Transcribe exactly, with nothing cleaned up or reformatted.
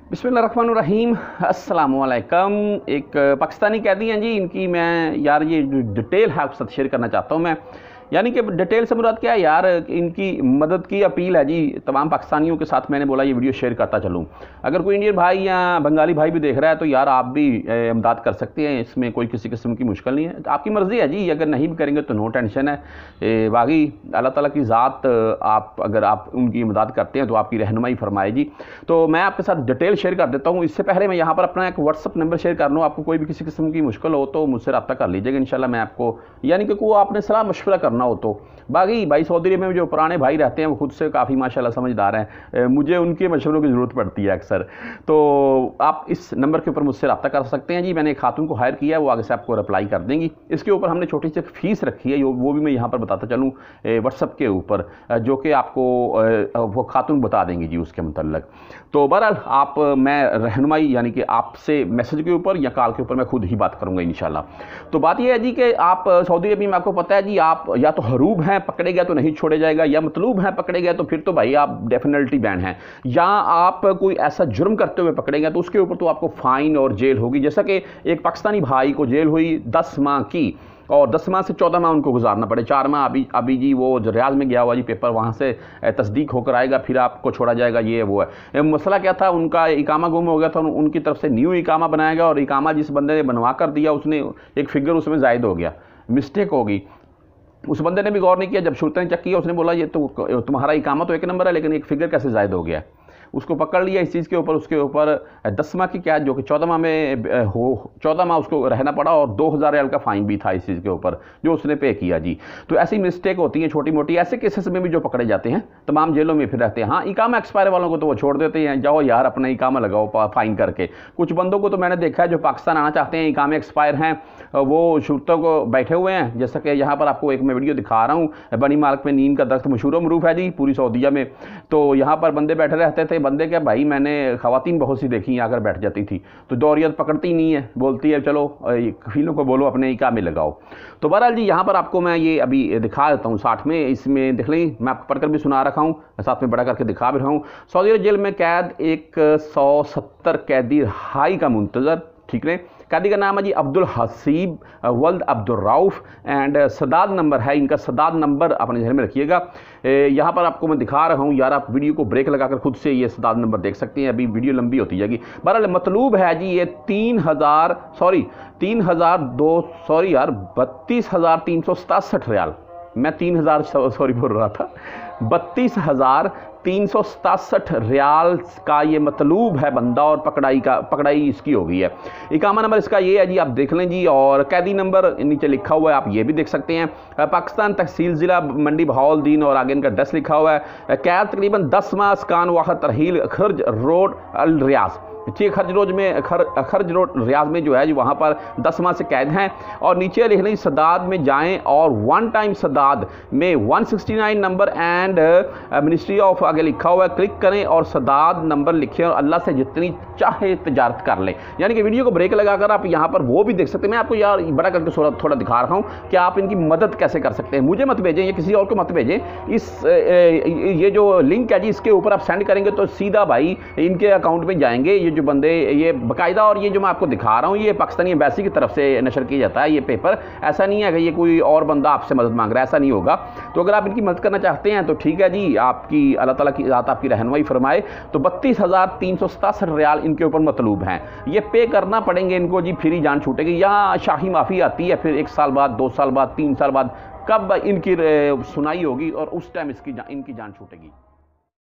बिस्मिल्लाहिर्रहमानिर्रहीम अस्सलाम वालेकुम। एक पाकिस्तानी कैदी हैं जी, इनकी मैं यार ये डिटेल है आपके साथ शेयर करना चाहता हूँ मैं। यानी कि डिटेल से मुराद क्या है यार, इनकी मदद की अपील है जी तमाम पाकिस्तानियों के साथ। मैंने बोला ये वीडियो शेयर करता चलूँ। अगर कोई इंडियन भाई या बंगाली भाई भी देख रहा है तो यार आप भी इमदाद कर सकते हैं, इसमें कोई किसी किस्म की मुश्किल नहीं है। आपकी मर्ज़ी है जी, अगर नहीं भी करेंगे तो नो टेंशन है। बाकी अल्लाह ताला की ज़ात, आप अगर आप उनकी इमदाद करते हैं तो आपकी रहनुमाई फरमाए जी। तो मैं आपके साथ डिटेल शेयर कर देता हूँ। इससे पहले मैं यहाँ पर अपना एक व्हाट्सअप नंबर शेयर कर लूँ। आपको कोई भी किसी किस्म की मुश्किल हो तो मुझसे रब्ता कर लीजिएगा इंशाल्लाह। मैं आपको यानी कि को आपने सलाह मशवरा करना हो तो। बाकी भाई सऊदी अरब में जो पुराने भाई रहते हैं वो खुद से काफ़ी माशाल्लाह समझदार हैं, मुझे उनके मशवरों की ज़रूरत पड़ती है अक्सर। तो आप इस नंबर के ऊपर मुझसे रब्ता कर सकते हैं जी। मैंने एक खातून को हायर किया है, वो आगे से आपको रिप्लाई कर देंगी। इसके ऊपर हमने छोटी सी फीस रखी है, वो भी मैं यहाँ पर बताता चलूँ व्हाट्सअप के ऊपर, जो कि आपको वो खातून बता देंगी जी उसके मतलब। तो बहरहाल आप मैं रहनुमाई यानी कि आपसे मैसेज के ऊपर या कॉल के ऊपर मैं खुद ही बात करूँगा इंशाल्लाह। तो बात यह है जी कि आप सऊदी अरब में, आपको पता है जी, आप या तो हरूब हैं, पकड़े गए तो नहीं छोड़े जाएगा, या मतलूब हैं, पकड़े गए तो फिर तो भाई आप डेफिनेटली बैन हैं, या आप कोई ऐसा जुर्म करते हुए पकड़े गए तो उसके ऊपर तो आपको फ़ाइन और जेल होगी। जैसा कि एक पाकिस्तानी भाई को जेल हुई दस माह की, और दस माह से चौदह माह उनको गुजारना पड़े। चार माह अभी अभी जी वो जो रियाज में गया हुआ जी पेपर, वहाँ से तस्दीक होकर आएगा, फिर आपको छोड़ा जाएगा। ये वो है मसला क्या था, उनका इकामा गुम हो गया था, उनकी तरफ से न्यू इकामा बनाएगा, और इकामा जिस बंदे ने बनवा कर दिया उसने एक फिगर उसमें जायद हो गया, मिस्टेक होगी। उस बंदे ने भी गौर नहीं किया, जब शूरतें चेक किया उसने बोला ये तो तुम्हारा इकामा तो एक नंबर है, लेकिन एक फिगर कैसे जायद हो गया। उसको पकड़ लिया इस चीज़ के ऊपर, उसके ऊपर दस माह की कैद, जो कि चौदह माह में हो चौदह माह उसको रहना पड़ा, और दो हज़ार रियाल का फ़ाइन भी था इस चीज़ के ऊपर जो उसने पे किया जी। तो ऐसी मिस्टेक होती है छोटी मोटी, ऐसे केसेस में भी जो पकड़े जाते हैं तमाम जेलों में फिर रहते हैं। हाँ, इकामा एक्सपायर वालों को तो वो छोड़ देते हैं, जाओ यार अपना इकामा लगाओ फ़ाइन करके। कुछ बंदों को तो मैंने देखा है जो पाकिस्तान आना चाहते हैं, इकामे एक्सपायर हैं, वो शूरतों को बैठे हुए हैं। जैसा कि यहाँ पर आपको एक मैं वीडियो दिखा रहा हूँ, बनी मार्क में नीम का दरख्त मशहूर मरूफ है जी पूरी सऊदीया में। तो यहाँ पर बंदे बैठे रहते थे, बंदे क्या भाई, मैंने ख़वातीन बहुत सी देखी आकर बैठ जाती थी, तो दौरियत पकड़ती नहीं है, बोलती है चलो कफीलों को बोलो अपने इकामे लगाओ। तो बहरहाल जी यहाँ पर आपको मैं ये अभी दिखा देता हूँ साठ में, इसमें देख लें, मैं आपको पढ़कर भी सुना रखा हूँ, साथ में बड़ा करके दिखा भी रहा हूँ। सऊदी अरब जेल में कैद एक सौ सत्तर कैदी रिहाई का मुंतजर। ठीक है, कैदी का नाम है जी अब्दुल हसीब वल्द Abdul Rauf, and Sadad number है इनका, सदाद नंबर अपने ध्यान में रखिएगा। यहाँ पर आपको मैं दिखा रहा हूँ यार, आप वीडियो को ब्रेक लगाकर खुद से ये सदाद नंबर देख सकते हैं, अभी वीडियो लंबी होती जाएगी। बहरहाल मतलूब है जी ये तीन हज़ार सॉरी तीन हज़ार दो सॉरी यार बत्तीस हज़ार तीन सौ सतासठ रियाल, मैं तीन हज़ार सॉरी बोल रहा था, बत्तीस हज़ार तीन सौ सतासठ रियाल का ये मतलूब है बंदा, और पकड़ाई का पकड़ाई इसकी हो गई है। इकामा नंबर इसका ये है जी, आप देख लें जी, और कैदी नंबर नीचे लिखा हुआ है, आप ये भी देख सकते हैं। पाकिस्तान तहसील ज़िला मंडी बहाउलदीन, और आगे इनका एड्रेस लिखा हुआ है। कैद तकरीबन दस माह, स्कान वाहद तरहील खर्ज रोड अल रियाज, ठीक, खर्ज रोज में खर खर्ज रोड रियाज में जो है जो वहाँ पर दस माह से कैद हैं। और नीचे लिख लें सदाद में जाएं और वन टाइम सदाद में one sixty nine number and ministry of आगे लिखा हुआ है, क्लिक करें और सदाद नंबर लिखें और अल्लाह से जितनी चाहे तजारत कर लें। यानी कि वीडियो को ब्रेक लगाकर आप यहाँ पर वो भी देख सकते हैं। मैं आपको यार बड़ा करके थोड़ा थोड़ा दिखा रहा हूँ कि आप इनकी मदद कैसे कर सकते हैं। मुझे मत भेजें या किसी और को मत भेजें, इस ये जो लिंक है जी इसके ऊपर आप सेंड करेंगे तो सीधा भाई इनके अकाउंट में जाएंगे ये जो बंदे, ये बाकायदा। और ये जो मैं आपको दिखा रहा हूँ ये पाकिस्तानी एम्बेसी की तरफ से नशर किया जाता है ये पेपर, ऐसा नहीं है कि ये कोई और बंदा आपसे मदद मांग रहा है, ऐसा नहीं होगा। तो अगर आप इनकी मदद करना चाहते हैं तो ठीक है जी, आपकी अल्लाह ताला की ज़ात आपकी रहनुमाई फरमाए। तो बत्तीस हज़ार तीन सौ सतासठ रियाल इनके ऊपर मतलूब हैं, ये पे करना पड़ेंगे इनको जी, फिर ही जान छूटेगी। या शाही माफ़ी आती है फिर एक साल बाद, दो साल बाद, तीन साल बाद, कब इनकी सुनाई होगी और उस टाइम इसकी इनकी जान छूटेगी।